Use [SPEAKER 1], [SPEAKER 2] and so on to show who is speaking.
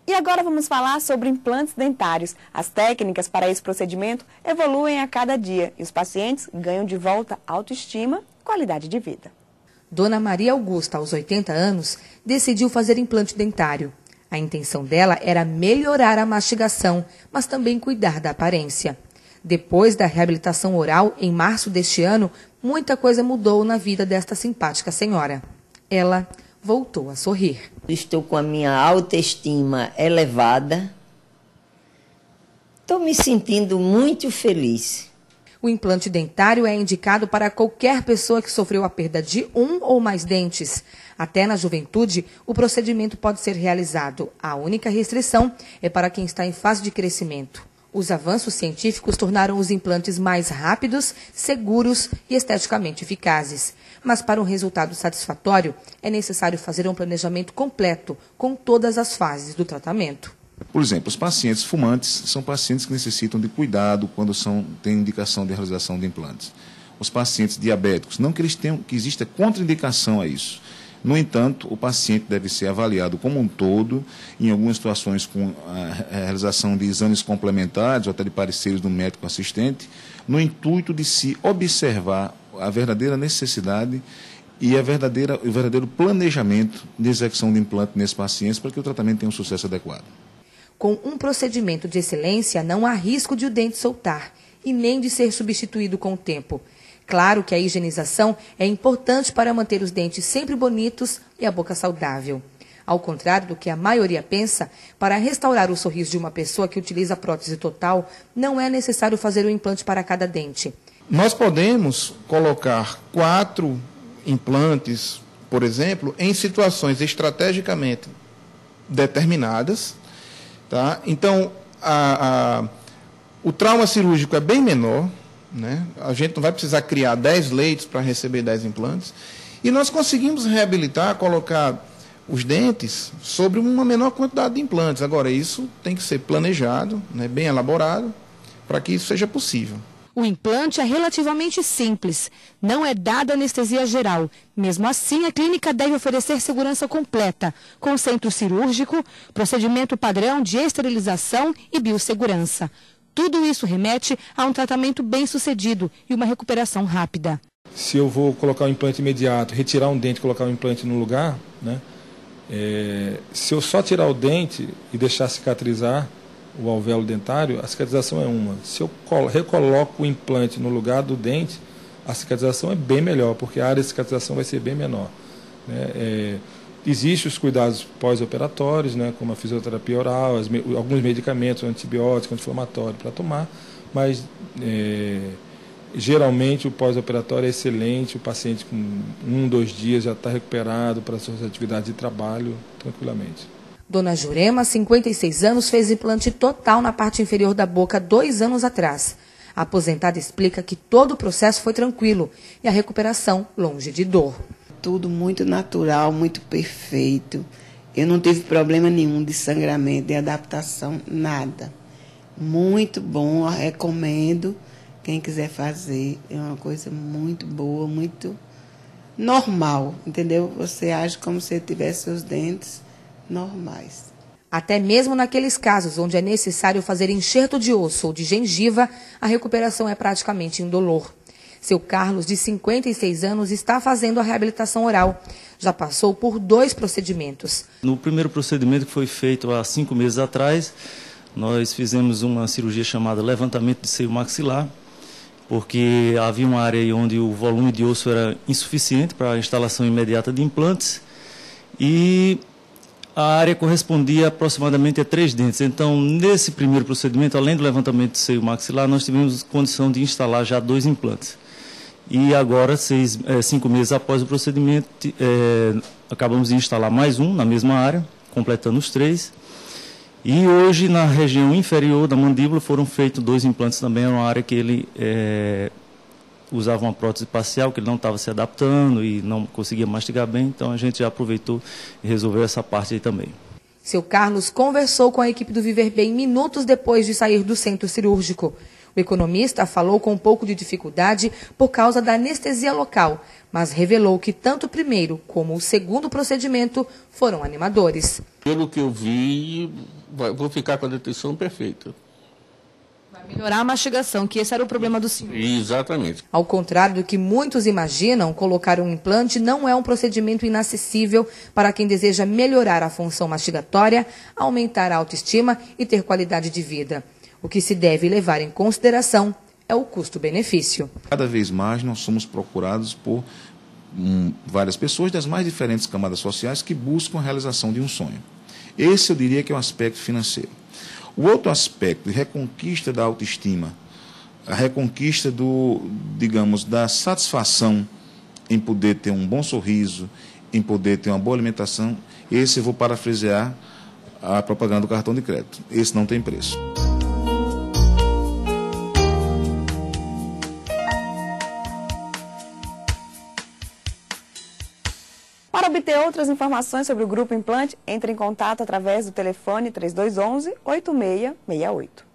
[SPEAKER 1] E agora vamos falar sobre implantes dentários. As técnicas para esse procedimento evoluem a cada dia e os pacientes ganham de volta autoestima e qualidade de vida.
[SPEAKER 2] Dona Maria Augusta, aos 80 anos, decidiu fazer implante dentário. A intenção dela era melhorar a mastigação, mas também cuidar da aparência. Depois da reabilitação oral, em março deste ano, muita coisa mudou na vida desta simpática senhora. Ela voltou a sorrir.
[SPEAKER 3] Estou com a minha autoestima elevada. Estou me sentindo muito feliz.
[SPEAKER 2] O implante dentário é indicado para qualquer pessoa que sofreu a perda de um ou mais dentes. Até na juventude, o procedimento pode ser realizado. A única restrição é para quem está em fase de crescimento. Os avanços científicos tornaram os implantes mais rápidos, seguros e esteticamente eficazes. Mas para um resultado satisfatório, é necessário fazer um planejamento completo, com todas as fases do tratamento.
[SPEAKER 4] Por exemplo, os pacientes fumantes são pacientes que necessitam de cuidado quando têm indicação de realização de implantes. Os pacientes diabéticos, não que eles tenham, que exista contraindicação a isso. No entanto, o paciente deve ser avaliado como um todo, em algumas situações com a realização de exames complementares ou até de pareceres do médico assistente, no intuito de se observar a verdadeira necessidade e o verdadeiro planejamento de execução de implante nesses pacientes para que o tratamento tenha um sucesso adequado.
[SPEAKER 2] Com um procedimento de excelência, não há risco de o dente soltar e nem de ser substituído com o tempo. Claro que a higienização é importante para manter os dentes sempre bonitos e a boca saudável. Ao contrário do que a maioria pensa, para restaurar o sorriso de uma pessoa que utiliza prótese total, não é necessário fazer um implante para cada dente.
[SPEAKER 5] Nós podemos colocar 4 implantes, por exemplo, em situações estrategicamente determinadas. Tá? Então, o trauma cirúrgico é bem menor, né? A gente não vai precisar criar 10 leitos para receber 10 implantes. E nós conseguimos reabilitar, colocar os dentes sobre uma menor quantidade de implantes. Agora, isso tem que ser planejado, né, bem elaborado, para que isso seja possível.
[SPEAKER 6] O implante é relativamente simples, não é dada anestesia geral. Mesmo assim, a clínica deve oferecer segurança completa, com centro cirúrgico, procedimento padrão de esterilização e biossegurança. Tudo isso remete a um tratamento bem-sucedido e uma recuperação rápida.
[SPEAKER 7] Se eu vou colocar um implante imediato, retirar um dente e colocar um implante no lugar, né, se eu só tirar o dente e deixar cicatrizar o alvéolo dentário, a cicatrização é uma. Se eu recoloco o implante no lugar do dente, a cicatrização é bem melhor, porque a área de cicatrização vai ser bem menor. Né? Existem os cuidados pós-operatórios, né, como a fisioterapia oral, alguns medicamentos, antibióticos, anti-inflamatórios para tomar, mas geralmente o pós-operatório é excelente, o paciente com 1, 2 dias já está recuperado para suas atividades de trabalho tranquilamente.
[SPEAKER 2] Dona Jurema, 56 anos, fez implante total na parte inferior da boca 2 anos atrás. A aposentada explica que todo o processo foi tranquilo e a recuperação longe de dor.
[SPEAKER 8] Tudo muito natural, muito perfeito. Eu não tive problema nenhum de sangramento, de adaptação, nada. Muito bom, recomendo. Quem quiser fazer, é uma coisa muito boa, muito normal, entendeu? Você age como se tivesse seus dentes normais.
[SPEAKER 2] Até mesmo naqueles casos onde é necessário fazer enxerto de osso ou de gengiva, a recuperação é praticamente indolor. Seu Carlos, de 56 anos, está fazendo a reabilitação oral. Já passou por 2 procedimentos.
[SPEAKER 9] No primeiro procedimento, que foi feito há 5 meses atrás, nós fizemos uma cirurgia chamada levantamento de seio maxilar, porque havia uma área aí onde o volume de osso era insuficiente para a instalação imediata de implantes e a área correspondia aproximadamente a 3 dentes. Então, nesse primeiro procedimento, além do levantamento de seio maxilar, nós tivemos condição de instalar já 2 implantes. E agora, 5 meses após o procedimento, acabamos de instalar mais um na mesma área, completando os 3. E hoje, na região inferior da mandíbula, foram feitos 2 implantes também, uma área que ele usava uma prótese parcial, que ele não estava se adaptando e não conseguia mastigar bem, então a gente já aproveitou e resolveu essa parte aí também.
[SPEAKER 2] Seu Carlos conversou com a equipe do Viver Bem minutos depois de sair do centro cirúrgico. O economista falou com um pouco de dificuldade por causa da anestesia local, mas revelou que tanto o primeiro como o segundo procedimento foram animadores.
[SPEAKER 10] Pelo que eu vi, vou ficar com a detenção perfeita.
[SPEAKER 6] Vai melhorar a mastigação, que esse era o problema do senhor.
[SPEAKER 10] Exatamente.
[SPEAKER 2] Ao contrário do que muitos imaginam, colocar um implante não é um procedimento inacessível para quem deseja melhorar a função mastigatória, aumentar a autoestima e ter qualidade de vida. O que se deve levar em consideração é o custo-benefício.
[SPEAKER 4] Cada vez mais nós somos procurados por várias pessoas das mais diferentes camadas sociais que buscam a realização de um sonho. Esse eu diria que é o aspecto financeiro. O outro aspecto de reconquista da autoestima, a reconquista da satisfação em poder ter um bom sorriso, em poder ter uma boa alimentação, esse eu vou parafrasear a propaganda do cartão de crédito. Esse não tem preço.
[SPEAKER 1] Para obter outras informações sobre o Grupo Implante, entre em contato através do telefone 3211-8668.